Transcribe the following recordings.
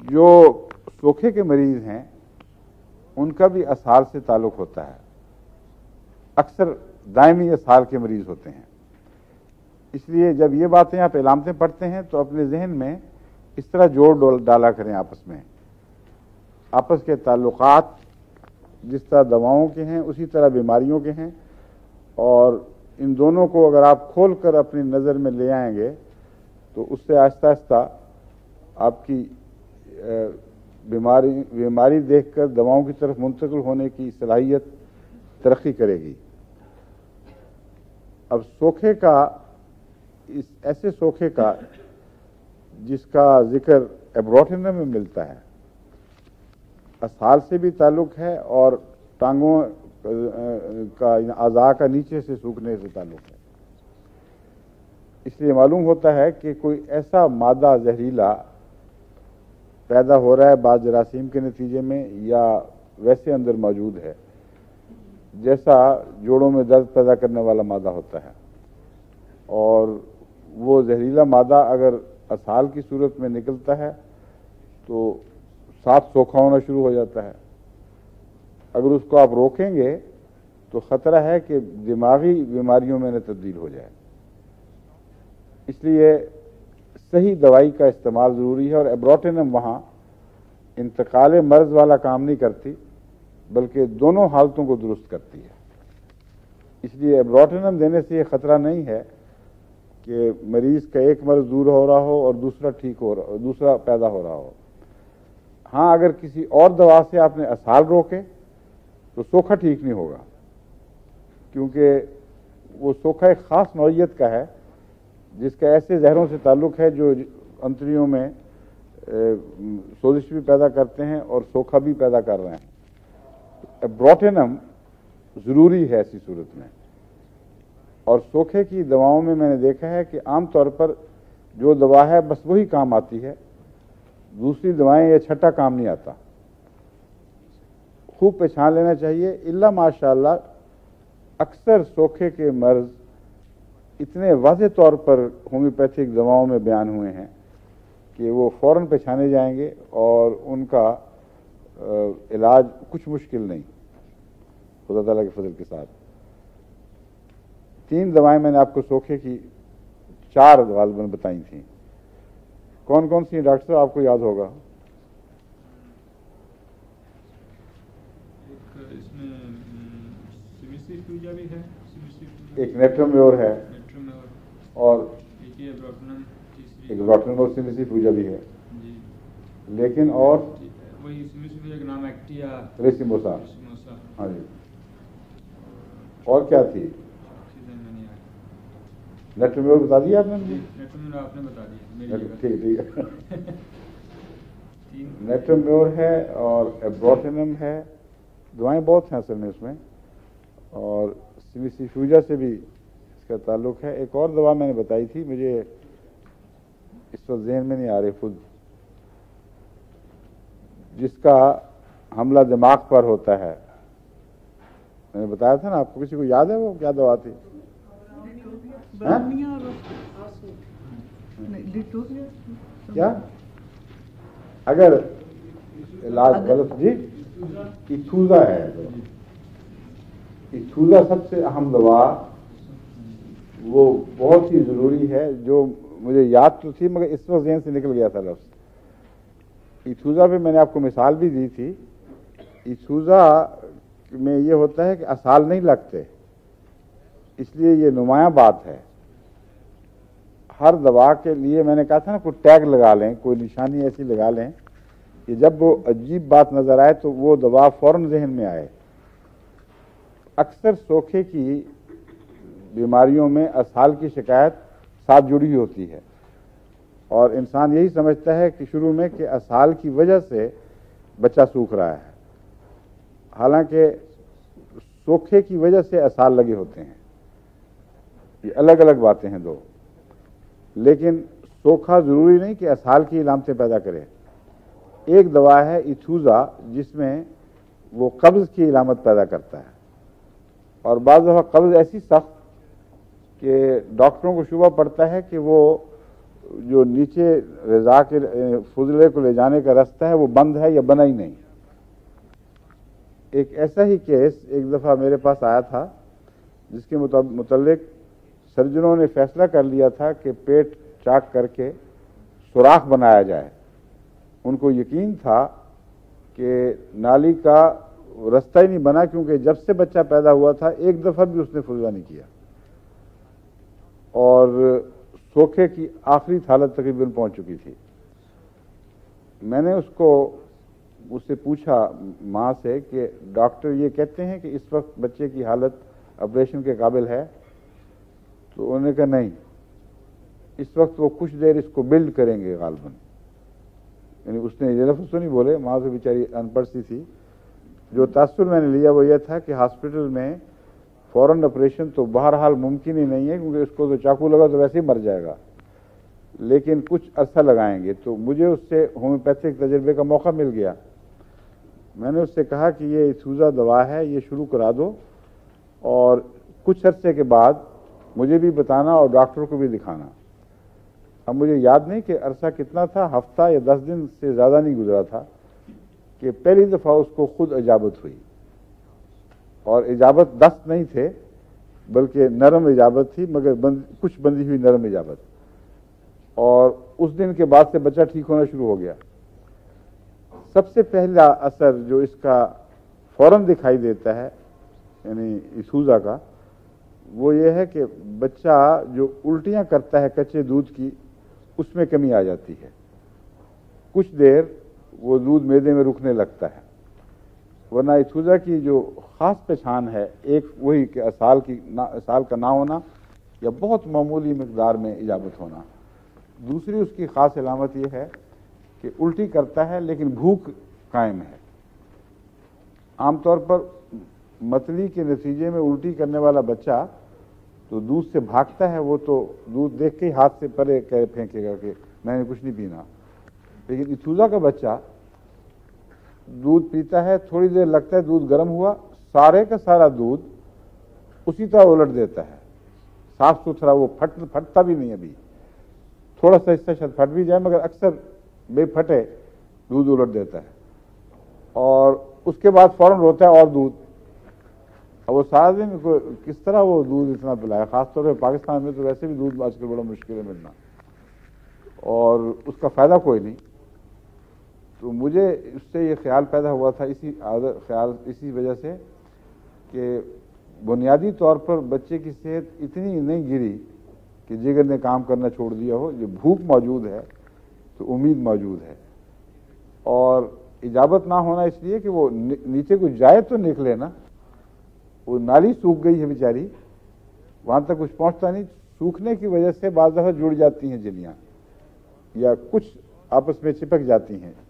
جو سوکھے کے مریض ہیں ان کا بھی اسہال سے تعلق ہوتا ہے، اکثر دائمی اسہال کے مریض ہوتے ہیں. اس لیے جب یہ باتیں آپ علامتیں پڑھتے ہیں تو اپنے ذہن میں اس طرح جوڑ ڈالا کریں آپس میں، آپس کے تعلقات جس طرح دواؤں کے ہیں اسی طرح بیماریوں کے ہیں، اور ان دونوں کو اگر آپ کھول کر اپنی نظر میں لے آئیں گے تو اس سے آہستہ آہستہ آپ کی بیماری دیکھ کر دواؤں کی طرف منتقل ہونے کی صلاحیت ترقی کرے گی. اب سوکھے کا، ایسے سوکھے کا جس کا ذکر ایبروٹینم میں ملتا ہے، اسہال سے بھی تعلق ہے اور ٹانگوں کا اعضاء کا نیچے سے سوکھنے سے تعلق ہے. اس لیے معلوم ہوتا ہے کہ کوئی ایسا مادہ زہریلا پیدا ہو رہا ہے بعض جراثیم کے نتیجے میں یا ویسے اندر موجود ہے، جیسا جوڑوں میں درد پیدا کرنے والا مادہ ہوتا ہے، اور وہ زہریلا مادہ اگر اسہال کی صورت میں نکلتا ہے تو ساتھ سوکھا ہونا شروع ہو جاتا ہے. اگر اس کو آپ روکیں گے تو خطرہ ہے کہ دماغی بیماریوں میں نہ تبدیل ہو جائے. اس لیے صحیح دوائی کا استعمال ضروری ہے، اور ایبروٹینم وہاں انتقال مرض والا کام نہیں کرتی بلکہ دونوں حالتوں کو درست کرتی ہے. اس لیے ایبروٹینم دینے سے یہ خطرہ نہیں ہے کہ مریض کا ایک مرض دور ہو رہا ہو اور دوسرا ٹھیک ہو رہا، دوسرا پیدا ہو رہا ہو. ہاں، اگر کسی اور دوا سے آپ نے اسہال روکے تو سوکھا ٹھیک نہیں ہوگا، کیونکہ وہ سوکھا ایک خاص نوعیت کا ہے جس کا ایسے زہروں سے تعلق ہے جو انتڑیوں میں سوزش بھی پیدا کرتے ہیں اور سوکھا بھی پیدا کر رہے ہیں. ایبروٹینم ضروری ہے ایسی صورت میں. اور سوکھے کی دواؤں میں نے دیکھا ہے کہ عام طور پر جو دوا ہے بس وہی کام آتی ہے، دوسری دوائیں یہ چھٹا کام نہیں آتا. خوب پہچان لینا چاہیے. الا ماشاءاللہ اکثر سوکھے کے مرض اتنے واضح طور پر ہومیوپیتھک دواؤں میں بیان ہوئے ہیں کہ وہ فوراً پہچانے جائیں گے اور ان کا علاج کچھ مشکل نہیں، خدا تعالیٰ کے فضل کے ساتھ. 3 دوائیں میں نے آپ کو سوکھے کی 4 غالباً بتائی تھیں. کون کون سی ڈاکٹر صاحب آپ کو یاد ہوگا؟ ایک نیٹرومیور ہے اور ایک ایبروٹینم اور سیمیسی فیوجا بھی ہے، لیکن اور ریسیموسا. ہاں جی. اور کیا تھی؟ نیٹرومیور بتا دیا آپ نے مجھے؟ ٹھیک ہے. نیٹرومیور ہے اور ایبروٹینم ہے. دوائیں بہت ہیں اصل میں اس میں، اور سیمیسی فیوجا سے بھی اس کا تعلق ہے. ایک اور دوا میں نے بتائی تھی، مجھے اس وقت ذہن میں نہیں آ رہی خود، جس کا حملہ دماغ پر ہوتا ہے. میں نے بتایا تھا نا آپ کو. کسی کو یاد ہے وہ کیا دوا تھی؟ کیا اگر علاج غلط جی ایتھوزا ہے. ایتھوزا سب سے اہم دوا، وہ بہت ہی ضروری ہے، جو مجھے یاد تو تھی مگر اس وقت ذہن سے نکل گیا تھا لفظ. ایتھوزا پہ میں نے آپ کو مثال بھی دی تھی. ایتھوزا میں یہ ہوتا ہے کہ اسہال نہیں لگتے، اس لیے یہ نمایاں بات ہے. ہر دوا کے لیے میں نے کہا تھا نا کوئی ٹیگ لگا لیں، کوئی نشانی ایسی لگا لیں کہ جب وہ عجیب بات نظر آئے تو وہ دوا فوراً ذہن میں آئے. اکثر سوکھے کی بیماریوں میں اسہال کی شکایت ساتھ جڑی ہوتی ہے، اور انسان یہی سمجھتا ہے کہ شروع میں کہ اسہال کی وجہ سے بچہ سوکھ رہا ہے، حالانکہ سوکھے کی وجہ سے اسہال لگے ہوتے ہیں. یہ الگ الگ باتیں ہیں دو. لیکن سوکھا ضروری نہیں کہ اسہال کی علامتیں پیدا کرے. ایک دوا ہے ایتھوزا جس میں وہ قبض کی علامت پیدا کرتا ہے، اور بعض دفعہ قبض ایسی سخت کہ ڈاکٹروں کو شبہ پڑتا ہے کہ وہ جو نیچے غذا کے فضلے کو لے جانے کا راستہ ہے وہ بند ہے یا بنا ہی نہیں. ایک ایسا ہی کیس ایک دفعہ میرے پاس آیا تھا جس کے متعلق سرجنوں نے فیصلہ کر لیا تھا کہ پیٹ چاک کر کے سوراخ بنایا جائے. ان کو یقین تھا کہ نالی کا راستہ ہی نہیں بنا، کیونکہ جب سے بچہ پیدا ہوا تھا ایک دفعہ بھی اس نے فضلہ نہیں کیا، اور سوکھے کی آخری حالت تقریباً پہنچ چکی تھی. میں نے اس سے پوچھا ماں سے کہ ڈاکٹر یہ کہتے ہیں کہ اس وقت بچے کی حالت آپریشن کے قابل ہے؟ تو انہوں نے کہا نہیں، اس وقت وہ کچھ دیر اس کو بلڈ کریں گے غالباً. یعنی اس نے یہ لفظ تو نہیں بولے، ماں تو بیچاری ان پڑھ سی تھی. جو تاثر میں نے لیا وہ یہ تھا کہ ہاسپٹل میں فوراً آپریشن تو بہرحال ممکن ہی نہیں ہے، کیونکہ اس کو تو چاقو لگا تو ویسے ہی مر جائے گا، لیکن کچھ عرصہ لگائیں گے. تو مجھے اس سے ہومیوپیتھک تجربے کا موقع مل گیا. میں نے اس سے کہا کہ یہ ایتھوزا دوا ہے، یہ شروع کرا دو، اور کچھ عرصے کے بعد مجھے بھی بتانا اور ڈاکٹر کو بھی دکھانا. اب مجھے یاد نہیں کہ عرصہ کتنا تھا، ہفتہ یا 10 دن سے زیادہ نہیں گزرا تھا کہ پہلی دفعہ اس کو خود اجابت ہوئی. اور اجابت دست نہیں تھے بلکہ نرم اجابت تھی، مگر کچھ بندی ہوئی نرم اجابت. اور اس دن کے بعد سے بچہ ٹھیک ہونا شروع ہو گیا. سب سے پہلا اثر جو اس کا فوراً دکھائی دیتا ہے یعنی ایتھوزا کا، وہ یہ ہے کہ بچہ جو الٹیاں کرتا ہے کچے دودھ کی، اس میں کمی آ جاتی ہے. کچھ دیر وہ دودھ معدے میں رکنے لگتا ہے. ورنہ ایتھوزا کی جو خاص پہچان ہے، ایک وہی کہ اسال کا نہ ہونا یا بہت معمولی مقدار میں اجابت ہونا. دوسری اس کی خاص علامت یہ ہے کہ الٹی کرتا ہے لیکن بھوک قائم ہے. عام طور پر متلی کے نتیجے میں الٹی کرنے والا بچہ تو دودھ سے بھاگتا ہے، وہ تو دودھ دیکھ کے ہی ہاتھ سے پرے پھینکے گا کہ میں نے کچھ نہیں پینا. لیکن ایتھوزا کا بچہ دودھ پیتا ہے، تھوڑی دیر لگتا ہے دودھ گرم ہوا، سارے کا سارا دودھ اسی طرح الٹ دیتا ہے، صاف ستھرا. وہ پھٹتا بھی نہیں. ابھی تھوڑا سا حصہ شاید پھٹ بھی جائے، مگر اکثر بے پھٹے دودھ الٹ دیتا ہے. اور اس کے بعد فوراً روتا ہے اور دودھ. اب وہ سارا دن کس طرح وہ دودھ اتنا پلائے؟ خاص طور پہ پاکستان میں تو ویسے بھی دودھ آج کل بڑا مشکل ہے ملنا، اور اس کا فائدہ کوئی نہیں. تو مجھے اس سے یہ خیال پیدا ہوا تھا، اسی وجہ سے کہ بنیادی طور پر بچے کی صحت اتنی نہیں گری کہ جگر نے کام کرنا چھوڑ دیا ہو. جو بھوک موجود ہے تو امید موجود ہے. اور اجابت نہ ہونا اس لیے کہ وہ نیچے کو جائے تو نکلے نا. وہ نالی سوکھ گئی ہے بیچاری، وہاں تک کچھ پہنچتا نہیں. سوکھنے کی وجہ سے بعض دفعہ جڑ جاتی ہیں جلیاں یا کچھ آپس میں چپک جاتی ہیں.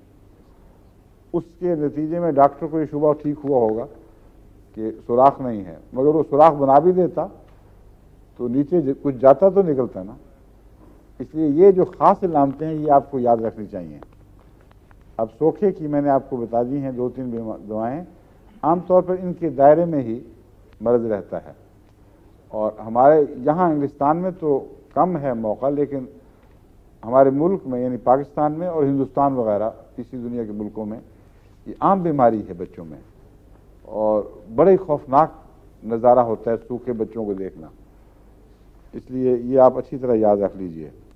اس کے نتیجے میں ڈاکٹر کو یہ شبہ ٹھیک ہوا ہوگا کہ سوراخ نہیں ہے، مگر وہ سوراخ بنا بھی دیتا تو نیچے کچھ جاتا تو نکلتا نا. اس لیے یہ جو خاص علامتیں ہیں یہ آپ کو یاد رکھنی چاہیے. اب سوکھے کی میں نے آپ کو بتا دی ہیں 2-3 دوائیں. عام طور پر ان کے دائرے میں ہی مرض رہتا ہے، اور ہمارے یہاں انگلستان میں تو کم ہے موقع، لیکن ہمارے ملک میں یعنی پاکستان میں اور ہندوستان وغیرہ تیسری دنیا کے ملکوں میں یہ عام بیماری ہے بچوں میں، اور بڑے خوفناک نظارہ ہوتا ہے سوکھے بچوں کو دیکھنا. اس لیے یہ آپ اچھی طرح یاد رکھ لیجئے.